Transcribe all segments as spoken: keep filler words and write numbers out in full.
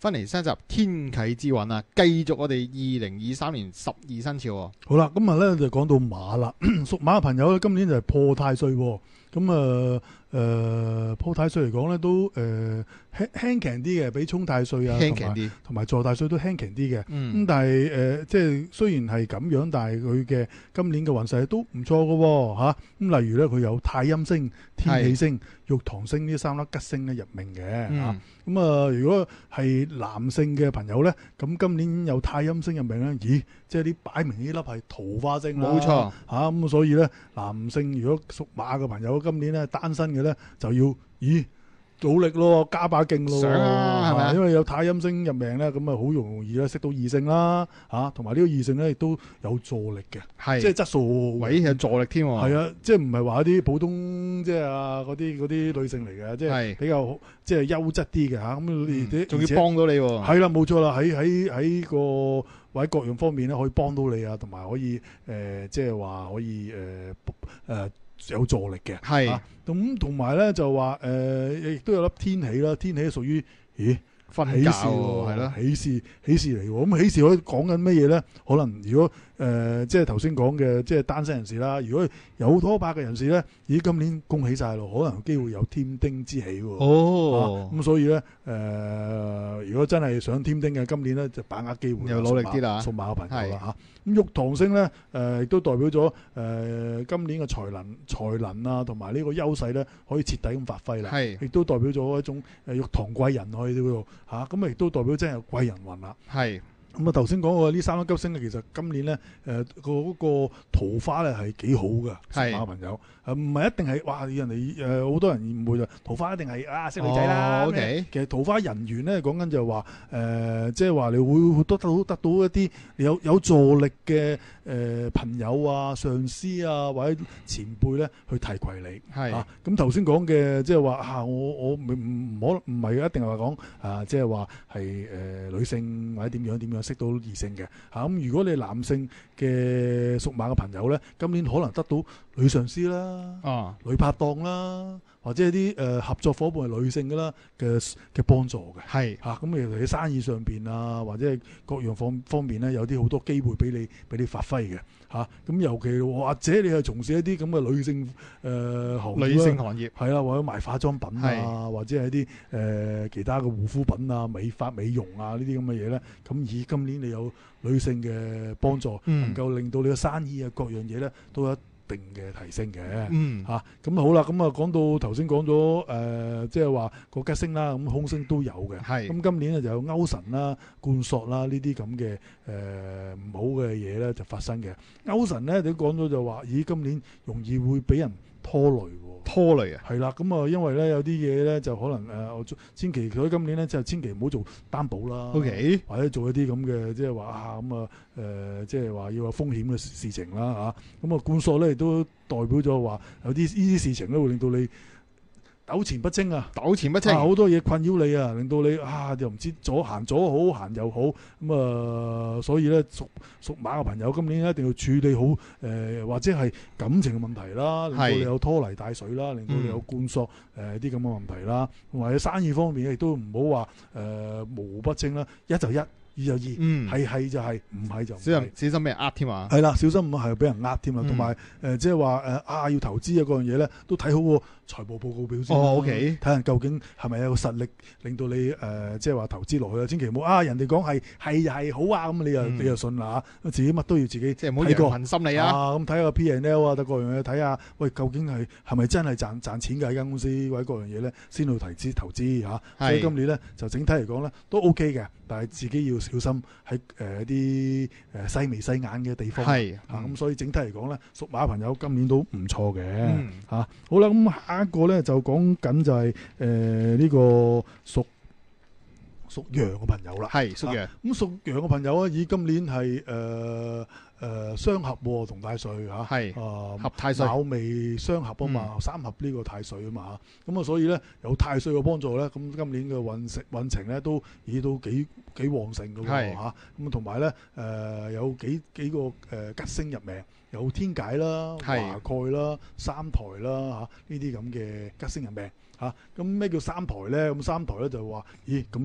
翻嚟新一集天啟之運啊，繼續我哋二零二三年十二生肖喎。 好啦，今日咧就講到馬啦，屬馬嘅朋友咧，今年就係破太歲喎。咁啊誒破太歲嚟講咧，都誒輕輕強啲嘅，比沖太歲啊， 輕強啲， 同埋坐太歲都輕強啲嘅。咁、 嗯、 但係誒、呃，即係雖然係咁樣，但係佢嘅今年嘅運勢都唔錯嘅喎嚇。咁例如咧，佢有太陰星、天喜星、玉堂星呢三粒吉星咧入命嘅嚇。 嗯咁啊，如果係男性嘅朋友咧，咁今年有太陰星入命咧，咦，即係啲擺明呢粒係桃花星啦， 冇錯嚇咁、啊、所以咧，男性如果屬馬嘅朋友今年咧單身嘅咧就要，咦，努力咯，加把勁咯， 想啊係咪啊因為有太陰星入命咧，咁啊好容易咧識到異性啦，嚇，同埋呢個異性咧亦都有助力嘅， 係即係質素， 位有助力添喎。 係啊，即係唔係話一啲普通即係啊嗰啲嗰啲女性嚟嘅，即係比較即係優質啲嘅嚇，咁仲要幫到你喎。 係啦，冇錯啦，喺喺喺個或者各樣方面咧可以幫到你啊，同埋可以誒、呃、即係話可以誒誒。呃呃有助力嘅，係咁同埋咧就話誒，亦都有粒天喜啦，天喜屬於咦瞓覺喎，係咯， 喜事喜事嚟喎。咁喜事可以講緊乜嘢咧？可能如果誒、呃、即係頭先講嘅，即係單身人士啦。如果有拖拍嘅人士咧，咦今年恭喜晒咯，可能有機會有添丁之喜喎。哦，咁、啊、所以咧誒、呃，如果真係想添丁嘅，今年咧就把握機會， 又努力啲啦， 屬馬嘅朋友啦嚇。咁玉堂星咧，誒、呃、亦都代表咗誒、呃、今年嘅才能、才能啊，同埋呢個優勢咧，可以徹底咁發揮啦。係，亦都代表咗一種誒玉堂貴人可以呢度嚇，咁啊亦都代表真係有貴人運啦。係。咁啊頭先講過呢三粒吉星咧，其實今年咧誒嗰個桃花咧係幾好嘅，屬馬嘅朋友。誒唔係一定係哇！人哋誒好多人誤會就桃花一定係啊識女仔啦。哦 okay、其實桃花人緣咧講緊就係話誒，即係話你會得到得到一啲有有助力嘅誒、呃、朋友啊、上司啊或者前輩咧去提攜你。係啊，咁頭先講嘅即係話啊，我我唔唔可唔係一定係話講啊，即係話係誒女性或者點樣點樣識到異性嘅嚇。咁、啊、如果你男性嘅屬馬嘅朋友咧，今年可能得到女上司啦。啊，女拍檔啦，或者係啲誒合作伙伴係女性嘅啦嘅嘅幫助嘅，係嚇咁，尤其喺生意上邊啊，或者係各樣方方面咧，有啲好多機會俾你俾你發揮嘅嚇。咁、啊、尤其或者你係從事一啲咁嘅女性誒、呃、行業，女性行業係啦，或者賣化妝品啊，或者係啲誒其他嘅護膚品啊、美髮美容啊呢啲咁嘅嘢咧，咁以今年你有女性嘅幫助，嗯、能夠令到你嘅生意啊各樣嘢咧都有定嘅提升嘅，嗯嚇咁、啊、好啦，咁啊講到頭先講咗誒，即係話個吉星啦，咁空星都有嘅，係咁今年咧就有勾神啦、貫索啦呢啲咁嘅誒唔好嘅嘢咧就發生嘅。勾神咧你都講咗就話，咦今年容易會俾人拖累喎，拖累啊，係啦，咁啊因為咧有啲嘢咧就可能誒、呃，千祈佢今年咧就千祈唔好做擔保啦，OK，或者做一啲咁嘅即係話啊咁啊誒，即係話要有風險嘅事情啦嚇，咁啊貫索咧亦都代表咗話有啲呢啲事情咧會令到你糾纏不清啊，糾纏不清，好、啊、多嘢困擾你啊，令到你啊又唔知左行左好，行右好，咁、嗯、啊、呃，所以咧屬屬馬嘅朋友今年一定要處理好誒、呃，或者係感情嘅問題啦，令到你有拖泥帶水啦，令到你有貫索誒啲咁嘅問題啦，或者生意方面亦都唔好話誒模糊不清啦，一就一。二就二，係係就係，唔係就唔係。小心小心俾人呃添啊！係啦，小心唔係俾人呃添啦。同埋誒，即係話誒啊，要投資啊嗰樣嘢咧，都睇好個財務報告表先。哦，OK，睇下究竟係咪有個實力令到你誒，即係話投資落去啊？千祈唔好啊！人哋講係係係好啊，咁你又你又信啦嚇。自己乜都要自己即係唔好羊群心理啊！咁睇下個 P and L 啊，得各樣嘢睇下，喂，究竟係係咪真係賺賺錢㗎？呢間公司或者各樣嘢咧，先去投資投資嚇。所以今年咧就整體嚟講咧都 OK 嘅，但係自己要小心喺誒一啲誒細眉細眼嘅地方，係嚇咁，所以整體嚟講咧，屬馬朋友今年都唔錯嘅嚇、嗯啊。好啦，咁下一個咧就講緊就係誒呢個屬屬羊嘅朋友啦，係屬羊。咁屬羊嘅朋友啊，以今年係誒誒雙合同太歲嚇，係啊合太歲，卯未雙合啊嘛，嗯、三合呢個太歲啊嘛嚇。咁啊，所以咧有太歲嘅幫助咧，咁今年嘅運程運程咧都已都幾幾旺盛嘅喎嚇。咁同埋咧誒有幾幾個誒吉星入命，有天解啦、華蓋啦、三台啦嚇呢啲咁嘅吉星入命嚇。咁咩叫三台咧？咁三台咧就話，咦咁即係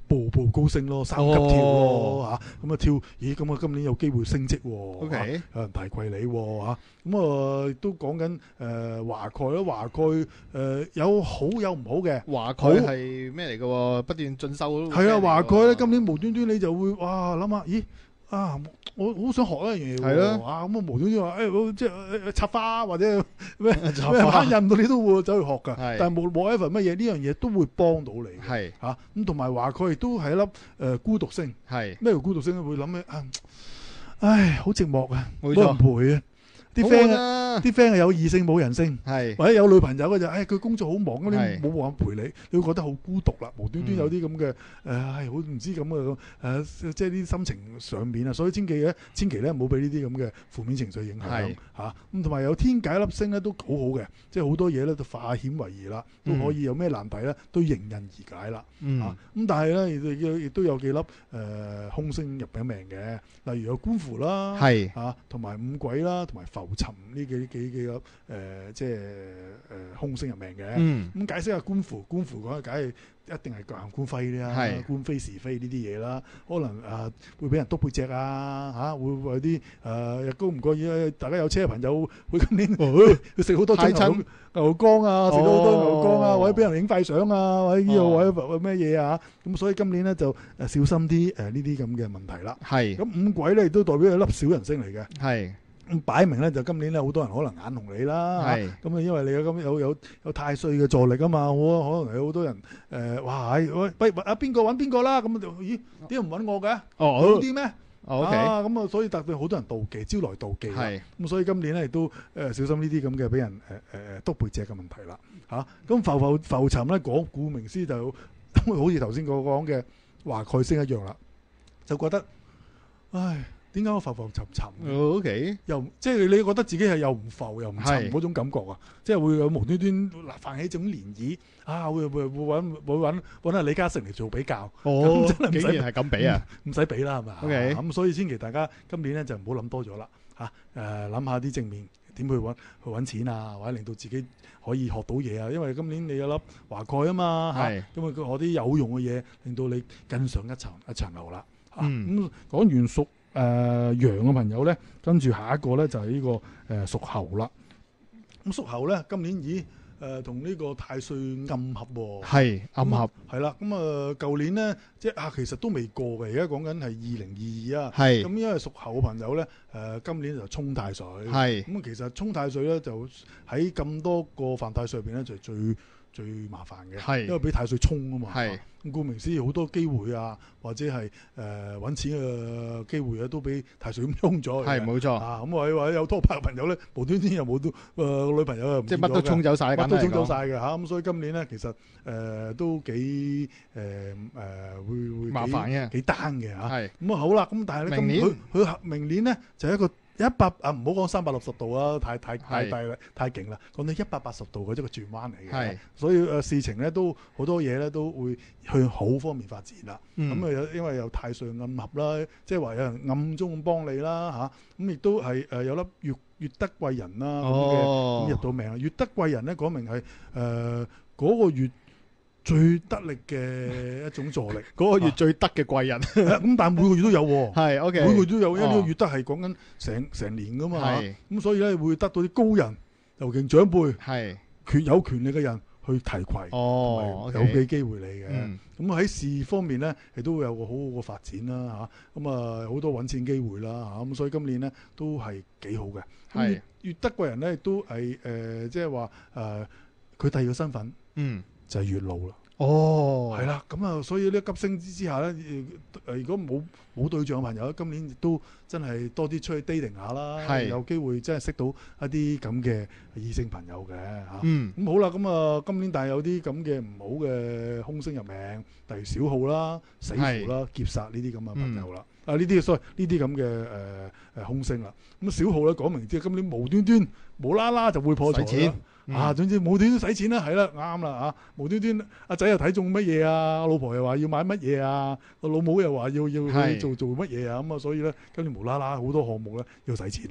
步步高升咯，三級跳咯嚇，咁啊跳，咦咁啊今年有機會升職喎， OK 有人提攜你喎嚇，咁啊亦都講緊誒華蓋啦，華蓋誒有好有唔好嘅， 華蓋係咩嚟嘅喎？不斷進修係啊，華蓋咧今年無端端你就會哇諗下，咦啊我好想學一樣嘢喎，啊咁啊無端端話誒即係插花或者咩咩刻印到你都會走去學㗎，但係冇冇 ever 乜嘢呢樣嘢都會幫到你嘅， 係嚇咁同埋華蓋亦都係一粒誒孤獨星， 係咩叫孤獨星咧？會諗起啊，唉好寂寞啊， 冇冇人陪啊。啲 friend 啊，啲 friend 係有異性冇人性，或者有女朋友嘅就，唉佢工作好忙，咁你冇辦法陪你，你會覺得好孤獨啦。無端端有啲咁嘅誒，唉好唔知咁嘅誒，即係啲心情上面啊，所以千祈咧，千祈咧唔好俾呢啲咁嘅負面情緒影響嚇。咁同埋有天解粒星咧都好好嘅，即係好多嘢咧都化險為夷啦，都可以有咩難題咧都迎刃而解啦。嚇咁但係咧亦亦都有幾粒誒空星入名命嘅，例如有官符啦，嚇同埋五鬼啦，同埋浮沉呢幾幾幾粒誒、呃，即係誒、呃、空星入命嘅。咁、嗯、解釋下官符，官符講嘅梗係一定係各行官非啦，官非是非呢啲嘢啦。可能啊、呃、會俾人督背脊啊，嚇、啊、會會有啲誒高唔過意，大家有車嘅朋友會今年去食好多牛牛肝啊，食咗好多牛肝啊，或者俾人影快相啊，或者呢個或者咩嘢啊。咁所以今年咧就誒小心啲誒呢啲咁嘅問題啦。係咁五鬼咧亦都代表係粒小人星嚟嘅。係。咁擺明咧就今年咧好多人可能眼紅你啦，咁啊因為你有咁有有有太歲嘅助力啊嘛，好可能有好多人誒、呃、哇喂喂啊邊個揾邊個啦，咁就咦點解唔揾我嘅？哦好啲咩？哦 OK 啊咁啊所以特別好多人妒忌，招來妒忌，係咁所以今年咧亦都誒、呃、小心呢啲咁嘅俾人誒誒誒督背脊嘅問題啦嚇。咁、啊、浮浮浮沉咧講顧名思就好似頭先我講嘅華蓋星一樣啦，就覺得唉。點解我浮浮沉沉 ？O K， 又即係你覺得自己係又唔浮又唔沉嗰種感覺啊！即係會有無端端泛起種漣漪啊！會會會揾會揾揾下李嘉誠嚟做比較。 哦，真係竟然係咁比啊！ 唔使比啦，係咪 ？O K， 咁所以千祈大家今年咧就唔好諗多咗啦嚇。誒諗下啲正面點去揾去揾錢啊，或者令到自己可以學到嘢啊。因為今年你有粒華蓋啊嘛嚇，咁啊學啲有用嘅嘢，令到你更上一層一層樓啦。咁講完屬誒、呃、羊嘅朋友咧，跟住下一個咧就係、是、呢、這個誒、呃、屬猴啦。咁屬猴咧，今年咦誒同呢個太歲暗合喎、哦，係暗合，係啦。咁啊舊年咧，即係啊其實都未過嘅，而家講緊係二零二二啊。係咁，因為屬猴嘅朋友咧，誒、呃、今年就沖太歲。係咁啊，其實沖太歲咧就喺咁多個犯太歲入邊咧，就係最最麻煩嘅，因為俾太歲沖啊嘛。係咁，顧名思義，好多機會啊，或者係誒揾錢嘅機會啊，都俾太歲咁沖咗。係冇錯啊。咁或者或者有拖拍嘅朋友咧，無端端又冇到誒女朋友又唔見咗嘅，即係乜都沖走晒，乜都沖走晒嘅嚇。咁所以今年咧，其實誒都幾誒誒會會麻煩嘅，幾單嘅嚇。係咁啊好啦，咁但係咧，明年佢佢明年咧就係一個。一百啊，唔好講三百六十度啊，太太太大啦，太勁啦。講到一百八十度嘅一個轉彎嚟嘅，所以誒、呃、事情咧都好多嘢咧都會向好方面發展啦。咁啊、嗯，因為有太歲暗合啦，即係話有人暗中幫你啦嚇。咁、啊、亦都係誒有粒月月德貴人啦咁嘅，咁入到命啊。月德貴人咧講明係誒嗰個月最得力嘅一種助力，嗰個月最得嘅貴人。咁但係每個月都有喎，係 OK，每個月都有，因為呢個月德係講緊成成年噶嘛，咁所以咧會得到啲高人，尤其長輩，係權有權力嘅人去提攜，哦，有俾機會你嘅。咁喺事業方面咧，亦都會有個好好嘅發展啦嚇。咁啊好多揾錢機會啦嚇。咁所以今年咧都係幾好嘅。係月德貴人咧亦都係誒，即係話誒，佢第二個身份，嗯。就係月老啦，哦，係啦，咁啊，所以呢急升之下咧，誒，如果冇冇對象嘅朋友，今年亦都真係多啲出去 dating 下啦，有機會真係識到一啲咁嘅異性朋友嘅嚇。嗯，咁好啦，咁啊，今年但係有啲咁嘅唔好嘅空星入命，例如小耗啦、死符啦、劫煞呢啲咁嘅朋友啦。啊，呢啲 sorry 呢啲咁嘅誒誒空星啦。咁小耗咧講明即係今年無端端無啦啦就會破財啦。啊，總之無端端使錢啦，係啦，啱啦嚇！無端端阿仔又睇中乜嘢啊，阿老婆又話要買乜嘢啊，個老母又話要要去做做乜嘢啊，咁啊，所以咧跟住無啦啦好多項目咧要使錢啦，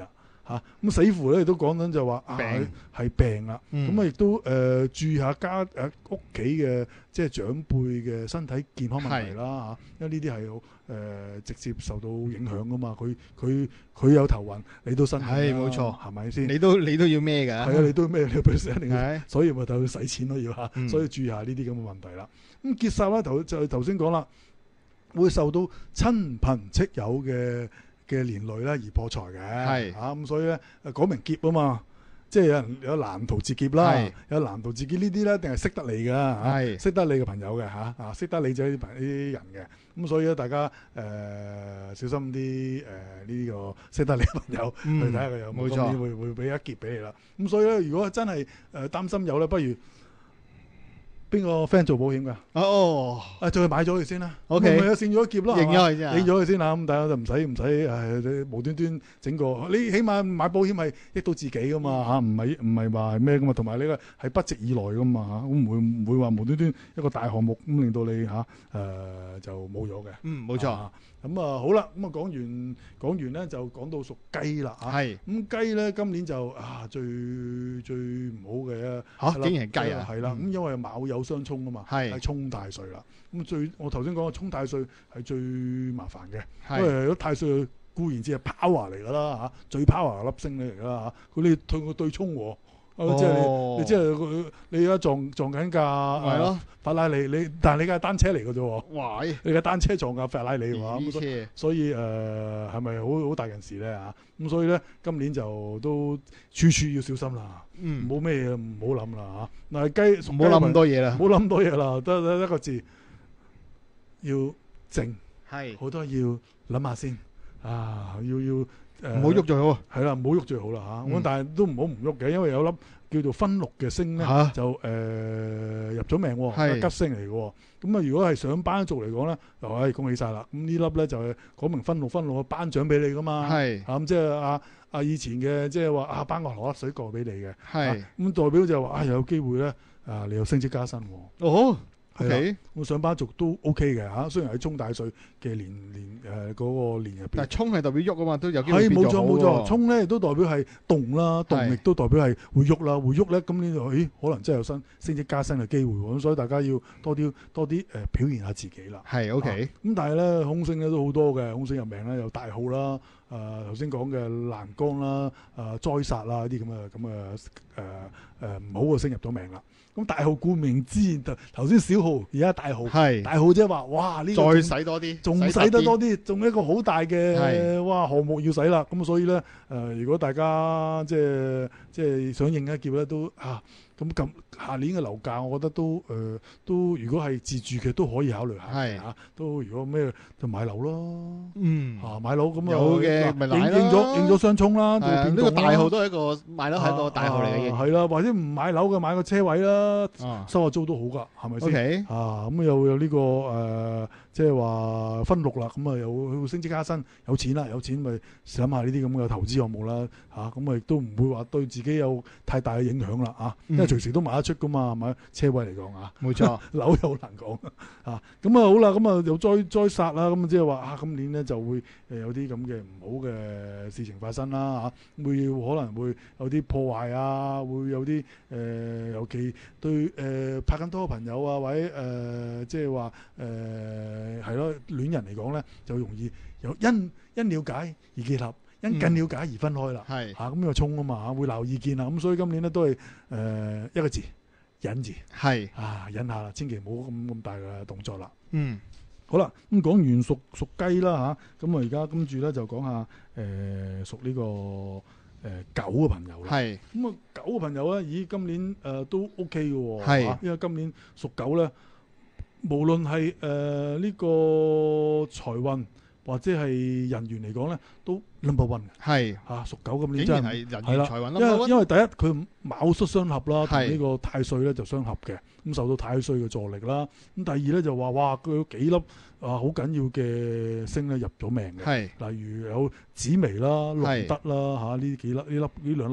嚇。咁死符咧亦都講緊就話啊病係病啦。咁啊亦都誒注意下家誒屋企嘅即係長輩嘅身體健康問題啦嚇，因為呢啲係誒直接受到影響噶嘛。佢佢佢有頭暈，你都身體係冇錯， 係咪先？ 你都你都要咩㗎？ 係啊，你都要咩？你俾一定要， 係所以咪就要使錢咯要嚇。 嗯所以注意下呢啲咁嘅問題啦。咁劫煞咧頭就頭先講啦，會受到親朋戚友嘅嘅連累咧而破財嘅， 係嚇咁所以咧誒講明劫啊嘛，即係有人有難逃之劫啦係， 有難逃之劫呢啲咧，一定係識得你嘅嚇， 係識得你嘅朋友嘅嚇啊，識得你就係呢啲朋呢啲人嘅，咁所以咧大家誒、呃、小心啲誒呢個識得你嘅朋友、 嗯去睇下佢有冇冇錯今年會會俾一劫俾你啦。咁所以咧，如果真係誒擔心有咧，不如邊個 friend 做保險㗎？ 哦， 啊，再買咗佢先啦。 OK 咪有勝咗一劫咯， 認係嘛咗佢先啊認咗佢先啦。咁大家就唔使唔使誒，你無端端整個，你起碼買保險係益到自己㗎嘛嚇，唔係唔係話係咩㗎嘛。同埋呢個係不值以來㗎嘛嚇，咁唔會唔會話無端端一個大項目咁令到你嚇誒就冇咗嘅。 嗯，冇錯， 啊咁啊好啦，咁啊講完講完咧就講到屬雞啦嚇。 係咁雞咧今年就啊最最唔好嘅嚇，竟然係雞啊， 係啦，咁嗯因為卯酉相沖啊嘛， 係係沖太歲啦。咁最我頭先講嘅沖太歲係最麻煩嘅， 係因為如果太歲固然之係 power 嚟㗎啦嚇，最 power 嘅粒星嚟㗎啦嚇，佢哋對佢對沖喎。啊即係哦你，你即係佢，你而家撞撞緊架係咯， 法拉利，你但係你架單車嚟嘅啫喎， 哇， 你架單車撞架法拉利嘅話，咁所以咦所以誒係咪好好大件事咧嚇？咁所以咧今年就都處處要小心啦， 嗯， 唔好咩嘢唔好諗啦嚇。嗱雞唔好諗咁多嘢啦唔，好諗咁多嘢啦，得得一個字，要靜， 係好多要諗下先啊，要要誒唔好喐就好， 係啦，唔好喐最好啦嚇。咁、 嗯但係都唔好唔喐嘅，因為有粒叫做分祿嘅星咧， 嚇就誒、呃入咗命喎， 係係吉星嚟嘅喎。咁啊，如果係上班族嚟講咧，就唉恭喜晒啦。咁呢粒咧就係講明分祿分祿嘅頒獎俾你噶嘛。 係啊咁即係啊啊以前嘅即係話啊頒個攞粒水過俾你嘅。 係啊咁代表就係話啊有機會咧啊你有升職加薪喎。 哦係啦 ，OK， 咁上班族都 OK 嘅嚇，雖然喺沖大歲嘅年年誒嗰個年入邊但係。衝係代表喐啊嘛，都有機會係冇錯變咗好冇錯， 喎沖咧亦都代表係動啦，動係亦都代表係會喐啦，會喐咧咁呢度，咦可能真係有新升職加薪嘅機會喎，咁所以大家要多啲多啲誒、呃、表現下自己啦。 係 OK， 咁、但係咧空星咧都好多嘅，空星入命咧有大耗啦，誒頭先講嘅欄杆啦，誒災煞啦啲咁嘅咁嘅誒誒唔好嘅星入咗命啦。咁大耗顧名之言，頭頭先小耗，而家大耗， 係大耗即係話哇呢、個再使多啲， 仲使得多啲，仲一個好大嘅係哇項目要使啦。咁所以咧，誒、呃、如果大家即係即係想應一劫咧，都啊咁咁下年嘅樓價，我覺得都誒、呃、都如果係自住嘅都可以考慮下係嚇、都如果咩就買樓咯。 嗯， 啊買樓咁啊有嘅咪買啦應應咗應咗相沖啦， 係啊呢個變動啦大號都係一個買樓係一個大號嚟嘅啊係啦，或者唔買樓嘅買個車位啦， 啊收下租都好㗎，係咪先？ ，OK， 啊，咁又有呢、個誒、呃即係話分六啦，咁啊有升職加薪，有錢啦，有錢咪諗下呢啲咁嘅投資項目啦，嚇咁啊亦都唔會話對自己有太大嘅影響啦，嚇、因為隨時都賣得出噶嘛，係咪？車位嚟講啊， 冇錯， 樓又好難講啊，咁啊好啦，咁啊又災災殺啦，咁啊即係話啊今年咧就會誒有啲咁嘅唔好嘅事情發生啦，嚇、會可能會有啲破壞啊，會有啲誒、呃尤其對誒、呃拍緊拖嘅朋友啊，或者誒、呃即係話誒係咯戀人嚟講咧，就容易有因因了解而結合，因更了解而分開啦。 係嚇咁呢個衝啊嘛，會鬧意見啦，咁所以今年咧都係誒、呃一個字忍字係， 啊，忍下啦，千祈唔好咁咁大嘅動作啦。 嗯， 好啦，咁講完屬屬雞啦嚇，咁啊而家跟住咧就講下誒、呃、屬呢、個誒、呃狗嘅朋友啦。 係， 咁啊狗嘅朋友咧，咦今年誒、呃都 OK 嘅喎， 係啊因為今年屬狗咧，無論係誒呢個財運或者係人緣嚟講咧，都 number one 嘅係， 嚇。屬狗今年竟然真係係人係啦緣財運因為啦， 因為第一佢卯戌相合啦，同係呢個太歲咧就相合嘅，咁受到太歲嘅助力啦。咁第二咧就話哇，佢有幾粒啊好緊要嘅星咧入咗命嘅， 係， 例如有紫微啦、龍係德啦嚇呢幾粒呢粒呢兩粒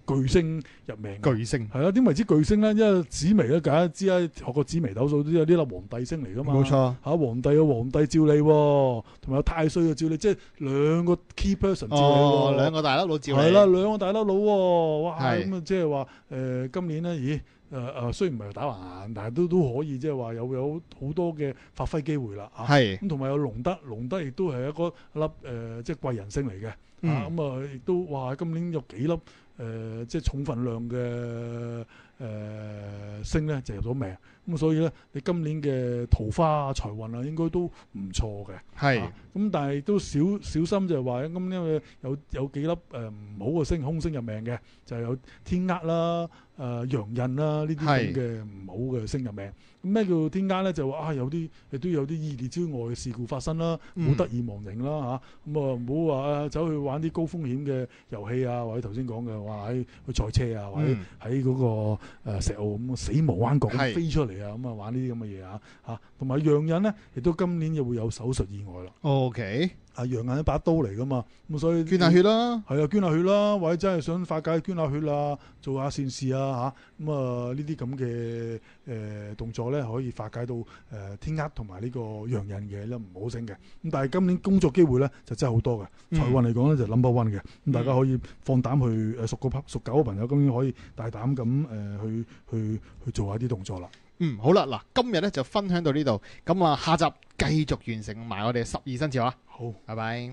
巨星入命。 巨星係啦，點為之巨星咧？因為紫微咧，大家知啦，學過紫微斗數都有啲粒皇帝星嚟噶嘛。 冇錯嚇， 皇帝有皇帝照你，同埋有太歲嘅照你，即係兩個 key person 照你。 哦，兩個大粒佬照你。 係啦，兩個大粒佬喎，哇！ 係咁啊，即係話誒，今年咧，咦？誒誒，雖然唔係打橫，但係都都可以即係話有有好多嘅發揮機會啦嚇。 係咁同埋有龍德，龍德亦都係一個粒誒、呃，即係貴人星嚟嘅。 嗯、 啊咁啊，亦都哇！今年有幾粒誒、呃，即係重份量嘅誒、呃、星咧，就入咗命。咁所以咧，你今年嘅桃花啊、財運啊，應該都唔錯嘅。 係。 咁、啊、但係都小小心就係話，咁因為有有幾粒誒唔好嘅星，空星入命嘅，就係、有天厄啦、誒陽刃啦呢啲咁嘅唔好嘅星入命。咁咩叫天厄咧？就話啊，有啲亦都有啲意料之外嘅事故發生啦，冇得意忘形啦嚇。咁啊，唔好話啊，走去玩啲高風險嘅遊戲啊，或者頭先講嘅話喺去賽車啊，或者喺嗰個誒石澳咁死無彎角咁飛出嚟啊，咁啊玩呢啲咁嘅嘢啊嚇。同埋陽刃咧，亦都今年又會有手術意外啦。 O K。 啊，陽刃一把刀嚟噶嘛，咁所以捐下血啦， 係啊，捐下血啦，或者真係想化解捐下血啦，做下善事啊嚇，咁啊呢啲咁嘅誒動作咧，可以化解到誒、呃、天厄同埋呢個陽刃嘅咧唔好星嘅。咁但係今年工作機會咧就真係好多嘅，財運嚟講咧就 number one 嘅。咁、嗯、大家可以放膽去誒屬個屬狗嘅朋友，今年可以大膽咁誒、呃、去去去做下啲動作啦。 嗯，好啦，嗱，今日咧就分享到呢度，咁啊下集繼續完成埋我哋十二生肖啊。 好， 拜拜。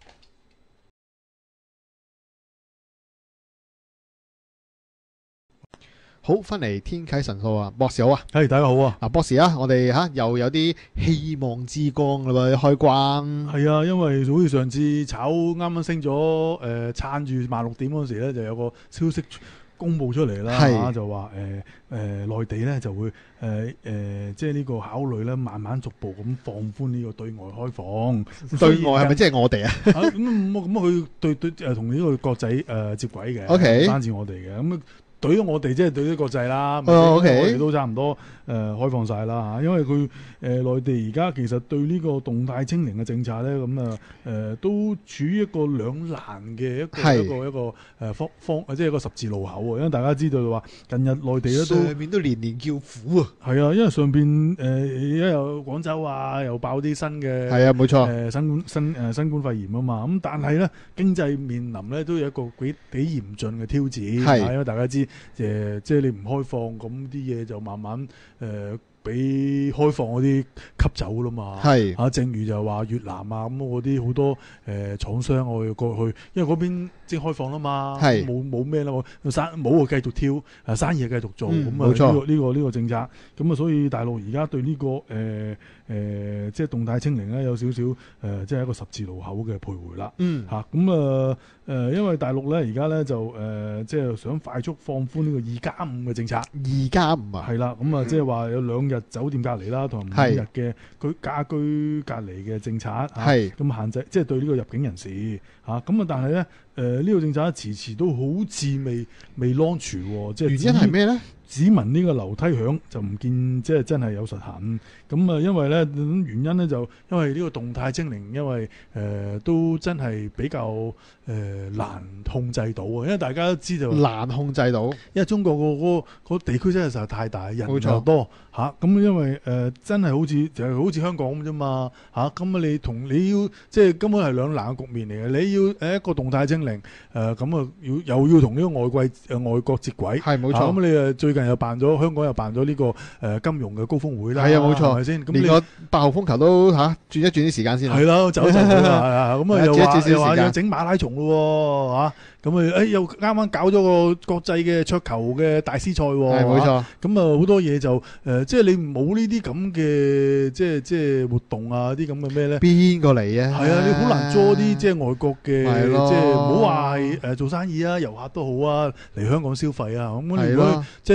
好，翻嚟天啟神數啊，博士好啊。 係、hey, 大家好啊。 嗱，博士啊，我哋吓、啊、又有啲希望之光啦喎，開關。 係啊，因為好似上次炒啱啱升咗誒撐住萬六點嗰時咧，就有個消息公佈出嚟啦，啊、就話誒誒內地咧就會誒誒、呃呃、即係呢個考慮咧，慢慢逐步咁放寬呢個對外開放。 對外係咪即係我哋啊？ 咁咁咁佢對對誒同呢個國際誒、呃、接軌嘅，唔 Okay. 單止我哋嘅咁。對咗我哋即係對咗國際啦， 哦 okay. 我哋都差唔多誒、呃、開放晒啦嚇，因為佢誒、呃、內地而家其實對呢個動態清零嘅政策咧，咁啊誒都處於一個兩難嘅一個是一個一個誒、呃、方方即係一個十字路口喎，因為大家知道話近日內地咧都上面都年年叫苦啊， 係啊，因為上邊誒而家有廣州啊又爆啲新嘅係啊冇錯誒新冠新誒新冠肺炎啊嘛，咁但係咧經濟面臨咧都有一個幾幾嚴峻嘅挑戰，係因為大家知。誒，即係你唔開放，咁啲嘢就慢慢誒俾、呃、開放嗰啲吸走啦嘛。係是啊，正如就話越南啊咁嗰啲好多誒、呃、廠商我要過去，因為嗰邊即係開放啦嘛，冇冇咩啦，生冇啊繼續挑，誒生意繼續做，咁啊呢個呢、呢個呢、呢個政策，咁啊所以大陸而家對呢、呢個誒。呃誒、呃，即係動態清零咧，有少少誒，即係一個十字路口嘅徘徊啦。嗯，嚇咁啊誒，因為大陸咧而家咧就誒、呃，即係想快速放寬呢個二加五嘅政策。二加五啊，係啦，咁啊，即係話有兩日酒店隔離啦，同埋五日嘅居家居隔離嘅政策。係咁是、啊、限制，即係對呢個入境人士嚇。咁啊，但係咧誒呢、呃呢個政策遲遲都好似未未 launch 喎。即係原因係咩咧？只聞呢個樓梯響就唔見即係真係有實行，咁啊因為咧原因咧就因為呢個動態清零，因為誒、呃、都真係比較誒、呃、難控制到啊，因為大家都知道難控制到，因為中國個個個地區真係實在太大，人又多嚇，咁、啊、因為誒、呃、真係好似就係好似香港咁啫嘛嚇，咁啊你同你要即係根本係兩難嘅局面嚟嘅，你要誒一個動態清零誒咁啊要又要同呢個外貴誒、呃、外國接軌，係冇錯，咁、啊、你誒最近又辦咗香港又辦咗呢、這個誒、呃、金融嘅高峰會啦，係啊冇錯，係咪先？咁連個八號風球都嚇、啊、轉一轉啲時間先，係啦，走一走佢啦，咁啊又話又話要整馬拉松咯喎嚇。咁啊！誒又啱啱搞咗個國際嘅桌球嘅大師賽喎，係冇錯。咁啊好多嘢就誒，即係你冇呢啲咁嘅即係即係活動啊，啲咁嘅咩咧？邊個嚟啊？係啊，你好難捉啲即係外國嘅，即係唔好話係誒做生意啊，遊客都好啊，嚟香港消費啊。咁如果即係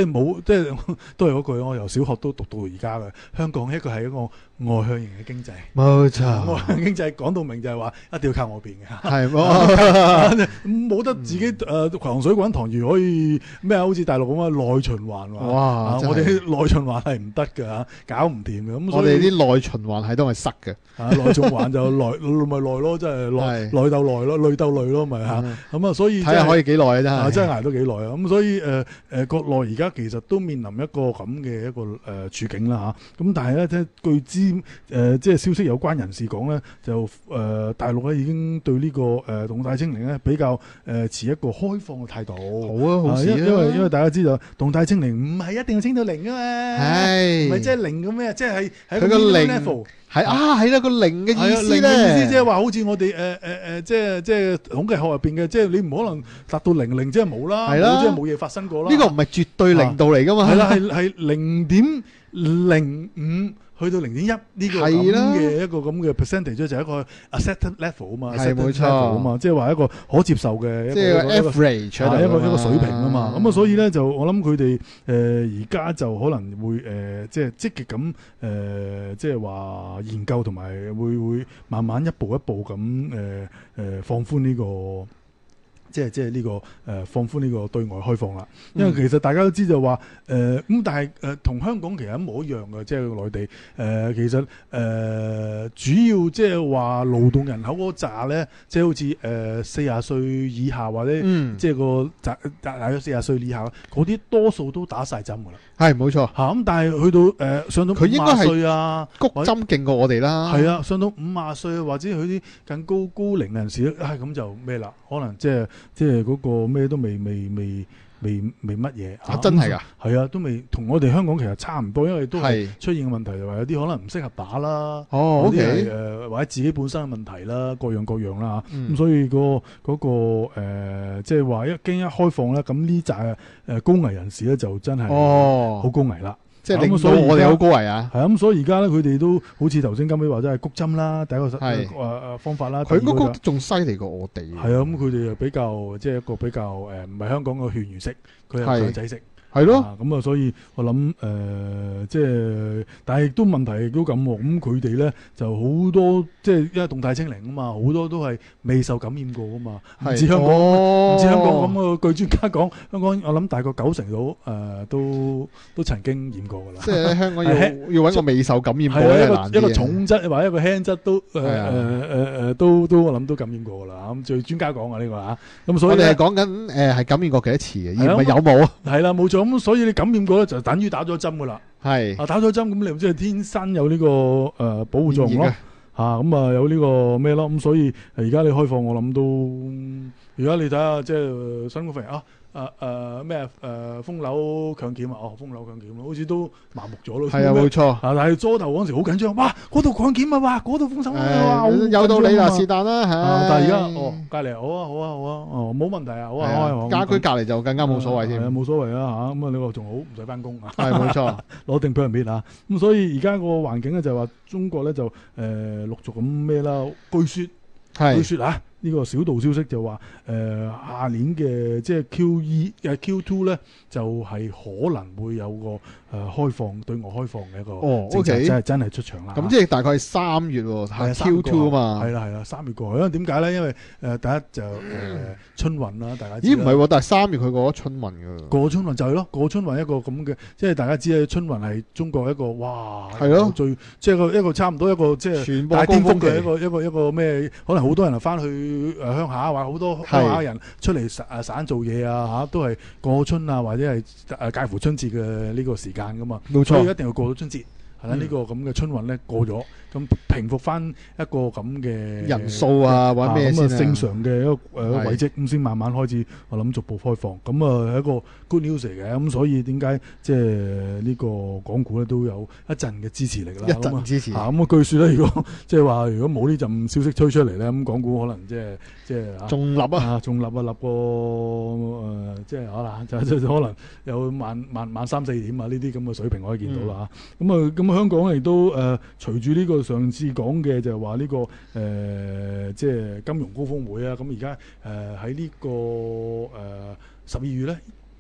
係冇即係都係嗰句，我由小學都讀到而家嘅。香港一個係一個外向型嘅經濟， 冇錯。 外向經濟講到明就係話一定要靠外邊嘅， 係冇冇得自己誒狂水滾糖魚可以咩啊？好似大陸咁啊內循環喎。哇！我哋內循環係唔得㗎嚇，搞唔掂嘅。咁我哋啲內循環係都係塞嘅。 啊，內循環就內咪內咯，即係內內鬥內咯，累鬥累咯，咪嚇。咁啊，所以睇下可以幾耐啊！真係真係捱到幾耐啊！咁所以誒誒國內而家其實都面臨一個咁嘅一個誒處境啦嚇。咁但係咧，即係據知誒即係消息有關人士講咧，就誒大陸咧已經對呢個誒動態清零咧比較誒持一個開放嘅態度。 好啊，好事啊！ 因為因為大家知道動態清零唔係一定要清到零㗎嘛， 係唔係即係零咁咩？即係喺佢個零 level。係啊，係啦，個零嘅意思咧，零嘅意思即係話好似我哋誒誒誒，即係即係統計學入邊嘅，即係你唔可能達到零零，即係冇啦，即係冇嘢發生過啦。 呢個唔係絕對零度嚟噶嘛？ 係啦，係係零點零五。去到零點一呢個咁嘅一個咁嘅 percentage 就係一個 acceptable level 啊嘛， 係冇錯啊嘛，即係話一個可接受嘅， 即係 average 一個一個水平啊嘛。咁啊，所以咧就我諗佢哋誒而家就可能會誒即係積極咁誒即係話研究同埋會會慢慢一步一步咁誒誒放寬呢個。即係即係呢個誒、呃、放寬呢個對外開放啦，因為其實大家都知就話誒咁，但係誒同香港其實一模一樣嘅，即係內地誒、呃、其實誒、呃、主要即係話勞動人口嗰紮咧，即係好似誒四十歲以下或者、嗯、即係個大大約四十歲以下嗰啲，多數都打晒針㗎啦。係冇錯嚇，咁但係去到誒、呃、上到五十歲啊， 谷針勁過我哋啦。 係啊，上到五十歲或者佢啲更高高齡人士咧，唉、哎、咁就咩啦？可能即係即係嗰個咩都未未未未未乜嘢啊！真係㗎， 係啊，都未同我哋香港其實差唔多，因為都係出現嘅問題就係有啲可能唔適合打啦， 哦， 有啲係誒或者自己本身嘅問題啦，各樣各樣啦嚇。咁、嗯、所以、嗰個嗰、嗰個即係話一經一開放咧，咁呢紮誒高危人士咧就真係好高危啦。哦即係令到我哋好高危啊！ 係啊，咁所以而家咧，佢哋都好似頭先金美話齋係谷針啦，第一個誒誒方法啦。 佢谷仲犀利過我哋。 係啊，咁佢哋又比較即係一個比較誒，唔係香港嘅勸喻式，佢係強制式。 係咯， 咁啊，所以我諗誒、呃，即係，但係亦都問題亦都咁喎。咁佢哋咧就好多，即係因為動態清零啊嘛，好多都係未受感染過啊嘛。唔似香港，唔似、哦、香港咁啊！據專家講，香港我諗大概九成到誒、呃，都都曾經染過㗎啦。 即係香港要要揾個未受感染過嘅難啲。 一個重質或者一個輕質都誒誒誒誒，都都我諗都感染過㗎啦。咁最專家講啊呢個嚇。咁所以我哋係講緊誒係感染過幾多次嘅，而唔係有冇啊？ 係啦，冇錯。咁所以你感染過咧，就等於打咗針噶啦。 係啊，打咗針咁，你唔知係天生有呢、這個誒、呃、保護作用咯。嚇咁啊，有呢個咩咯？咁所以而家你開放，我諗都而家你睇下，即係新冠肺炎啊。誒誒咩誒封樓強檢啊！哦，封樓強檢好似都麻木咗咯。 係啊，冇錯。 啊，但係初頭嗰陣時好緊張，哇！嗰度強檢啊，哇！嗰度封手啊， 有道理啦，是但啦嚇。 但係而家哦，隔離好啊，好啊，好啊，哦，冇問題啊，好啊，開家居隔離就更加冇所謂添。 冇所謂啦嚇，咁啊你話仲好，唔使翻工啊。 係冇錯， 攞定 permit 啊。咁所以而家個環境咧就係話中國咧就誒陸續咁咩啦，據説據説啊。呢個小道消息就話，誒、呃、下年嘅即係 Q E 誒 Q two 咧，就係、是、可能會有個誒、呃、開放對外開放嘅一個政策，真係真係出場啦。 咁即係大概係三月喎，係 Q two 啊嘛。 係啦係啦，三月過去，因為點解咧？因為誒、呃、第一就誒、呃、春運啦，大家知咦唔係喎，但係三月佢過咗春運㗎。 過春運就係咯，過春運一個咁嘅，即係大家知咧，春運係中國一個哇， 係咯， 最即係個一個差唔多一個即係大巔峯嘅一個一個一個咩？可能好多人啊翻去。誒鄉下話好多鄉下人出嚟省誒省做嘢啊嚇，都係過春啊或者係誒介乎春節嘅呢個時間噶嘛，冇錯，所以一定要過到春節。係啦，呢個咁嘅春運咧過咗，咁平復翻一個咁嘅人數啊，或者咩先啊？ 正常嘅一個誒軌跡，咁先慢慢開始，我諗逐步開放。咁啊係一個 good news 嚟嘅，咁所以點解即係呢個港股咧都有一陣嘅支持力啦？ 一陣支持。 咁啊據說咧，如果即係話如果冇呢陣消息吹出嚟咧，咁港股可能即係即係仲立啊， 仲立啊立個誒，即係可能就就可能有萬萬萬三四點啊呢啲咁嘅水平可以見到啦嚇。咁啊咁。香港亦都誒、呃、隨住呢個上次講嘅就係話呢個誒、呃、即係金融高峰會啊，咁而家誒喺呢個誒十二月咧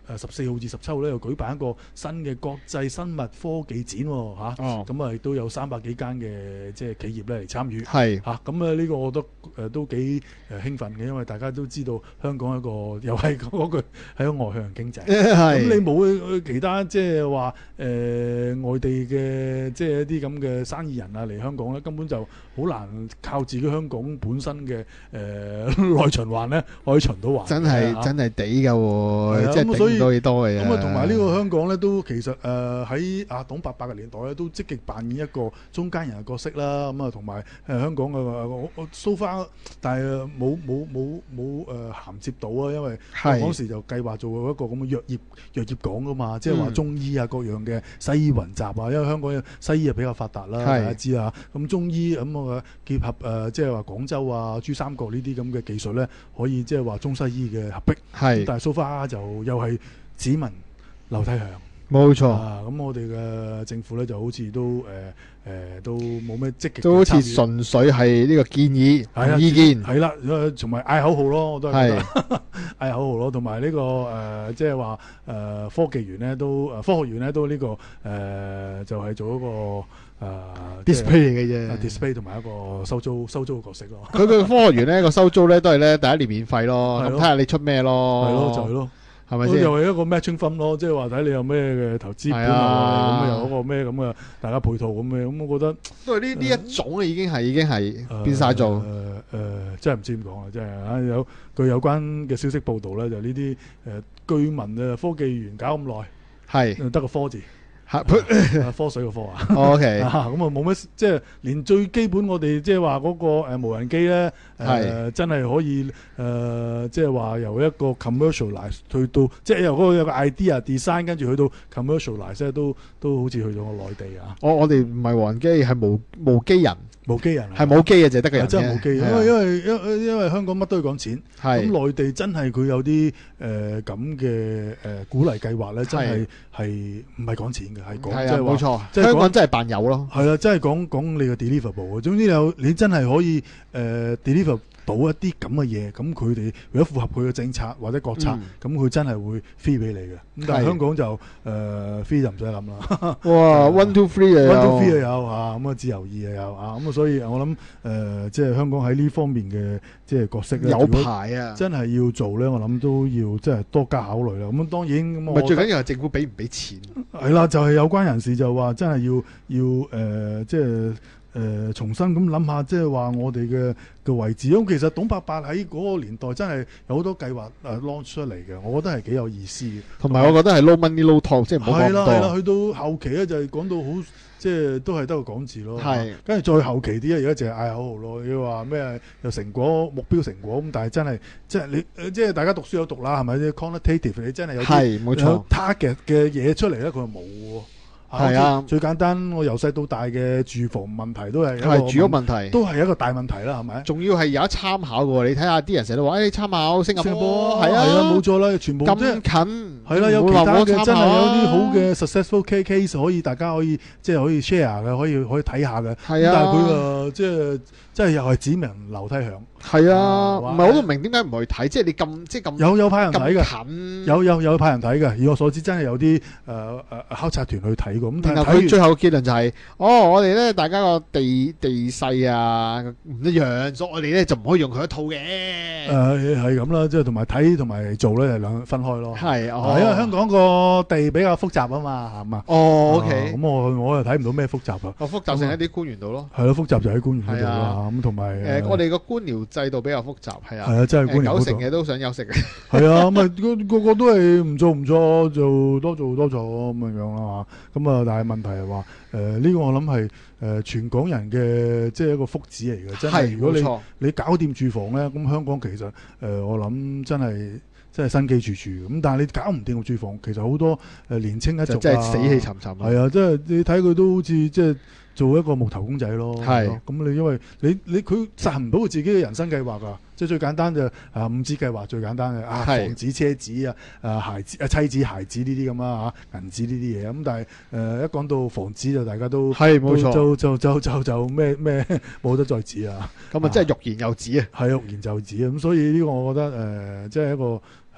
誒十四號至十七號咧，又舉辦一個新嘅國際生物科技展喎嚇。哦，咁啊亦都有三百幾間嘅即係企業咧嚟參與。係嚇，咁啊呢個我覺得誒都幾誒興奮嘅，因為大家都知道香港一個又係嗰句係一個外向經濟。咁你冇其他即係話誒外地嘅即係一啲咁嘅生意人啊嚟香港咧，根本就好難靠自己香港本身嘅誒內循環咧可以循到環。真係真係地㗎喎，即係頂唔到幾多嘅。咁啊，同埋呢個香港咧都其實誒喺阿董伯伯嘅年代咧都積極扮演一個中間人嘅角色啦。咁啊，同埋誒香港嘅我我 so far，但係冇冇冇冇誒銜接到啊，因為嗰時就計劃做一個咁嘅藥業藥業港㗎嘛，即係話中醫啊各樣嘅西醫雲集啊，因為香港嘅西醫啊比較發達啦，大家知啊。咁中醫咁啊結合誒即係話廣州啊珠三角呢啲咁嘅技術咧，可以即係話中西醫嘅合璧。係，但係 so far 就又係只聞樓梯響。冇錯。啊，咁我哋嘅政府咧就好似都誒誒、呃、都冇咩積極，都好似純粹係呢個建議同意見。係啦，同埋嗌口號咯，我都係覺得嗌口號咯，同埋呢個誒即係話誒科技園咧都誒科學園咧都呢、這個誒、呃、就係、是、做一個誒、呃、display 嚟嘅啫 ，display 同埋一個收租收租嘅角色咯。佢個科學園咧個收租咧都係咧第一年免費咯，咁睇下你出咩咯。係咯，就係、是、咯。係咪先？又係一個 matching fund 咯，即係話睇你有咩嘅投資本啊，咁又嗰個咩咁嘅大家配套咁嘅，咁我覺得都係呢呢一種已經係已經係變晒做誒誒，真係唔知點講啊！真係啊，有據有關嘅消息報導咧，就呢啲誒據聞啊，科技園搞咁耐，係得個科字。科水個科啊 ，OK，咁啊冇乜，即係連最基本我哋即係話嗰個誒無人機咧，誒真係可以誒，即係話由一個 commercialize 去到，即係由嗰個有個 idea design 跟住去到 commercialize 咧，都都好似去咗個內地啊。我我哋唔係無人機，係無無機人。冇機人係冇機嘅，就係得個人。真係冇機，因為因為因因為香港乜都要講錢，咁內地真係佢有啲誒咁嘅誒鼓勵計劃咧，真係係唔係講錢嘅，係講即係冇錯，即係香港真係扮有咯。係啦，真係講講你個 deliverable。總之有你真係可以誒 deliver 到一啲咁嘅嘢，咁佢哋如果符合佢嘅政策或者國策，咁佢真係會 free 俾你嘅。咁但係香港就誒 free 就唔使諗啦。哇 ，one two three 又有 one two three 又有啊，咁啊自由意又有啊，咁啊所以我諗誒即係香港喺呢方面嘅即係角色咧，有排啊，真係要做咧，我諗都要即係多加考慮啦。咁當然咁我最緊要係政府俾唔俾錢。係啦，就係有關人士就話真係要要誒即係。誒、呃、重新咁諗下，即係話我哋嘅嘅位置。咁其實董伯伯喺嗰個年代真係有好多計劃誒 launch 出嚟嘅，我覺得係幾有意思嘅。同埋我覺得係 low money low talk，即係唔好講咁多。係啦係啦，去到後期咧就係講到好，即係都係得個講字咯。係，跟住再後期啲咧，而家就係嗌口號咯。要話咩有成果目標成果咁，但係真係即係你即係大家讀書有讀啦，係咪啲 quantitative 你真係有啲冇錯 target 嘅嘢出嚟咧，佢又冇喎。係啊，最簡單，我由細到大嘅住房問題都係一個住屋問題，都係一個大問題啦，係咪？仲要係有得參考嘅喎，你睇下啲人成日都話，誒參考新加坡，係啊，係啊，冇錯啦，全部咁近，係啦，有其他嘅真係有啲好嘅 successful case 可以大家可以即係可以 share 嘅，可以可以睇下嘅。係啊，但係佢誒即係即係又係指明樓梯響。係啊，唔係我都唔明點解唔去睇，即係你咁即係咁有有派人睇嘅，有有有派人睇嘅。以我所知，真係有啲誒誒考察團去睇過。咁然後佢最後結論就係、是，哦，我哋咧大家個地地勢啊唔一樣，所以我哋咧就唔可以用佢一套嘅。誒係咁啦，即係同埋睇同埋做咧係兩分開咯。係、哦，因為香港個地比較複雜啊嘛，係嘛。哦 ，OK。咁我我又睇唔到咩複雜啊。哦，複雜性喺啲官員度咯。係咯，複雜就喺官員嗰度啦。咁同埋誒，我哋個官僚制度比較複雜，係啊，係啊，真係官僚。九成嘅都想休息嘅。係啊，咁啊個個都係唔做唔錯，做多做多做咁樣樣啦嚇。咁啊，但係問題係話誒呢個我諗係誒全港人嘅即係一個福祉嚟嘅。真係如果你你搞掂住房咧，咁香港其實誒、呃、我諗真係真係生機處處咁。但係你搞唔掂個住房，其實好多誒年青一族啊，真係死氣沉沉。係啊，即係你睇佢都好似即係做一個木頭公仔咯。係咁你因為你你佢實行唔到佢自己嘅人生計劃㗎。即係最簡單就啊五 G 計劃最簡單嘅啊房子車子啊啊孩子啊妻子孩子呢啲咁啊嚇銀紙呢啲嘢咁，但係誒、呃、一講到房子就大家都係冇錯，就就就就就咩咩冇得再指啊！咁啊真係欲言又止啊！係欲言就止啊！咁所以呢個我覺得誒、呃、即係一個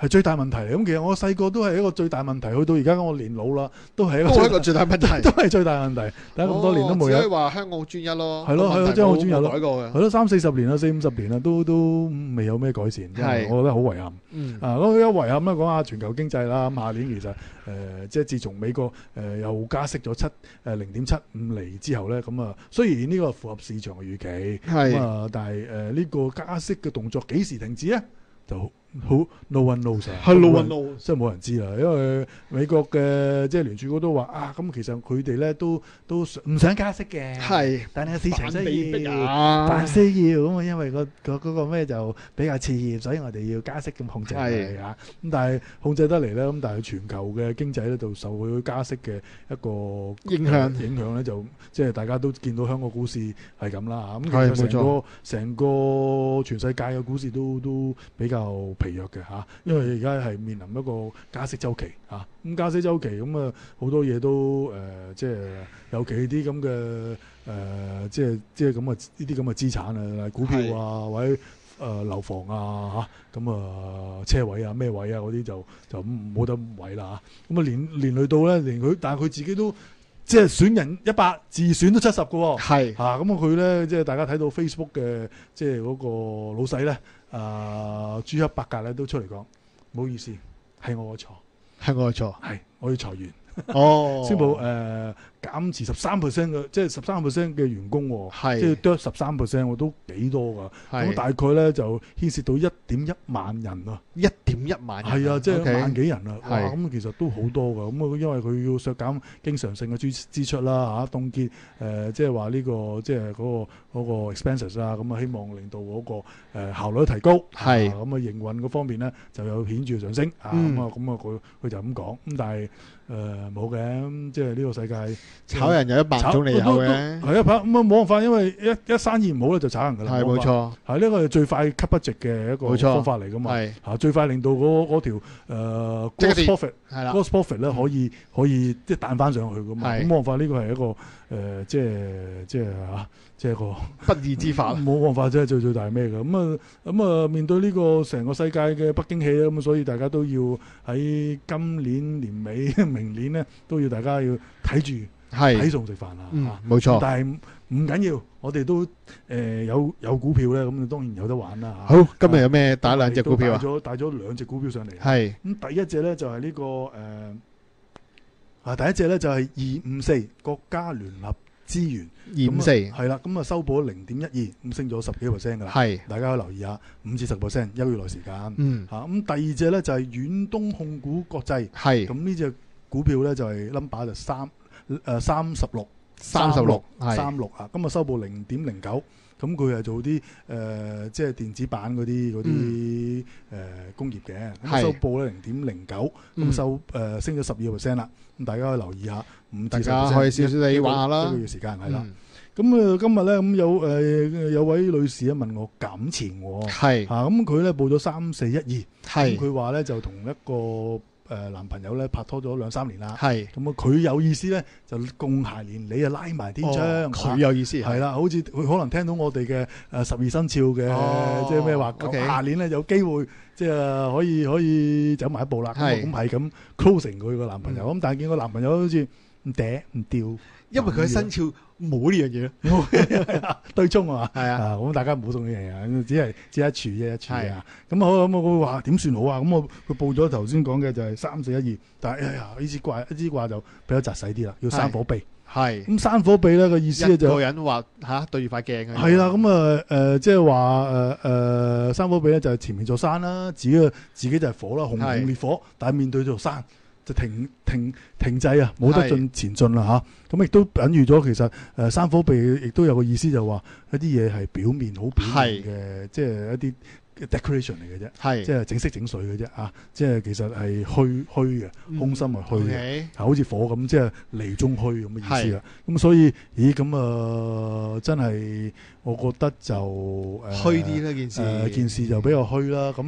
係最大問題嚟。咁其實我細個都係一個最大問題，去到而家我年老啦，都係一個都係一個最大問題， 都係最大問題。但係咁多年都冇有。 只可以話香港專一咯。 係咯係咯，即係好專一咯。 改過嘅。 係咯，三四十年啦，四五十年啦，都都未有咩改善。係，我覺得好遺憾。 嗯。 啊，咁一遺憾咧，講下全球經濟啦。咁下年其實誒、呃，即係自從美國誒、呃、又加息咗七誒零點七五厘之後咧，咁啊，雖然呢個符合市場嘅預期，咁啊，但係誒呢個加息嘅動作幾時停止咧？就好 no one knows 啊， 係 no one knows， 即係冇人知啦。因為美國嘅即係聯儲局都話啊，咁其實佢哋咧都都唔想加息嘅， 係， 但係市場需要， 啊， 但需要咁啊，因為個個嗰個咩就比較熾熱，所以我哋要加息咁控制佢啊。咁但係控制得嚟咧，咁但係全球嘅經濟咧就受佢加息嘅一個影響， 影響咧就即係大家都見到香港股市係咁啦。咁其實成個成個全世界嘅股市都都比較疲弱嘅嚇，因為而家係面臨一個加息週期嚇，咁加息週期咁啊好多嘢都誒、呃、即係尤其啲咁嘅誒即係即係咁嘅呢啲咁嘅資產啊，股票啊或者誒、呃、樓房啊嚇，咁啊車位啊咩位啊嗰啲就就冇得位啦嚇，咁啊連連累到咧連佢，但係佢自己都即係選人一百自選都七十嘅喎，係嚇，咁啊佢咧即係大家睇到 Facebook 嘅即係嗰個老細咧。啊！朱克伯格咧都出嚟講，唔好意思，係我嘅錯， 係我嘅錯， 係我要裁員。 哦， 宣布誒減持十三 percent 嘅，即係十三 percent 嘅員工喎， 係即係剁十三 percent，我都幾多㗎。咁大概咧就牽涉到一點一萬人啊， 一點一萬人， 係啊，即係萬幾人啊。哇！ 係咁其實都好多㗎。咁啊，因為佢要削減經常性嘅支支出啦，嚇凍結誒，即係話呢個即係嗰個嗰個 expenses 啊，咁啊希望令到嗰個誒效率提高。係咁啊，營運嗰方面咧就有顯著上升。啊，咁啊，咁啊，佢佢就咁講。咁但係誒冇嘅，即係呢個世界炒人有一百種理由嘅， 係啊，咁啊冇辦法，因為一一生意唔好咧就炒人㗎啦。係冇錯，係呢個係最快 cut budget 嘅一個方法嚟㗎嘛。係嚇，最快令到嗰嗰條誒 gross profit 係啦 gross profit 咧可以可以即係彈翻上去㗎嘛。咁冇辦法，呢個係一個誒即係即係嚇即係個不義之法。 冇辦法，真係最最大係咩㗎？咁啊咁啊面對呢個成個世界嘅不景氣咧，咁所以大家都要喺今年年尾。明年咧都要大家要睇住睇餸食飯啊！ 嗯，冇錯。 但係唔緊要，我哋都誒、呃、有有股票咧，咁當然有得玩啦。 好，今日有咩打兩隻股票啊？ 帶咗帶咗兩隻股票上嚟。 係。 咁第一隻咧就係呢、這個誒啊，第一隻咧就係二五四國家聯合資源二五四係啦，咁啊收報零點一二，咁升咗十幾個 percent 㗎啦。係，大家可以留意下，五至十 percent 一個月內時間。嗯。嚇、啊，咁第二隻咧就係遠東控股國際。係。咁呢隻股票咧就係 number 就三誒三十六三十六三六啊，咁啊收報零點零九，咁佢係做啲誒、呃、即係電子版嗰啲嗰啲誒工業嘅，咁收報咧零點零九，咁收誒、呃、升咗十二個 percent 啦，咁大家可以留意下，五至十 percent，大家可以少少地玩下啦，一個月時間係啦。咁啊、嗯、今日咧咁有誒、呃、有位女士咧問我減錢喎，係嚇，咁佢咧報咗三四一二，係，佢話咧就同一個誒男朋友咧拍拖咗兩三年啦，係咁啊佢有意思咧就共諧連理啊拉埋天窗，佢、哦、有意思係啦，好似佢可能聽到我哋嘅誒十二生肖嘅、哦、即係咩話，咁下年咧有機會即係可以可以走埋一步啦，咁係咁 closing 佢個男朋友，咁、嗯、但係見個男朋友好似唔嗲唔掉，因為佢嘅生肖冇呢樣嘢，對沖啊嘛，係啊，咁大家唔好送呢樣嘢，只係只係一處啫一處啊。咁好咁我話點算好啊？咁我佢報咗頭先講嘅就係三四一二，但係哎呀呢支卦一支卦就比較紮實啲啦，要山火臂。係咁山火臂咧個意思咧就一個人話嚇對住塊鏡嘅。係啦，咁啊誒即係話誒誒山火臂咧就係前面座山啦，自己自己就係火啦，熊熊烈火，但係面對座山。就停停停滯啊，冇得進前進啦嚇。咁亦都隱喻咗其實誒山火臂亦都有個意思，就話一啲嘢係表面好表面嘅，即係一啲 decoration 嚟嘅啫，即係整色整水嘅啫啊！即係其實係虛虛嘅，空心係虛嘅，係好似火咁，即係離中虛咁嘅意思啦。咁所以，咦咁啊，真係我覺得就誒虛啲啦件事，件事就比較虛啦。咁你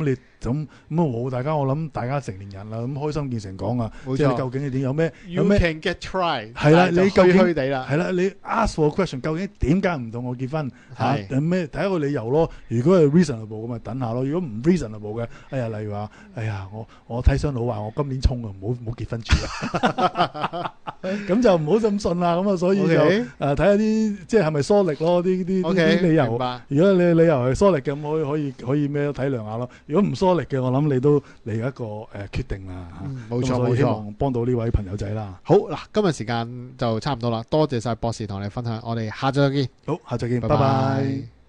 咁咁啊冇，大家我諗大家成年人啦，咁開心見誠講啊， 冇錯即係你究竟係點？有咩有 You 咩 can get try， 係啦，你究竟虛虛地啦， 係啦，你 ask for a question，究竟點解唔同我結婚嚇？ 係有咩睇一個理由咯？如果係 reasonable 咁咪等下咯。如果唔 reasonable 嘅，哎呀，例如話，哎呀，我我睇相佬話我今年衝啊，唔好唔好結婚住啦，咁就唔好咁信啦。咁啊，所以就 OK 誒睇下啲即係係咪疏力咯？啲啲 OK， 啲理由明。白。 如果你理由係疏力嘅，咁可以可以可以咩都體諒下咯。如果唔疏力嘅，我諗你都嚟一個誒、呃、決定啦。 嗯冇錯咁所以冇錯希望幫到呢位朋友仔啦。 好嗱，今日時間就差唔多啦，多謝晒博士同你分享，我哋下晝再見， 好，下次見， 拜拜拜。 拜。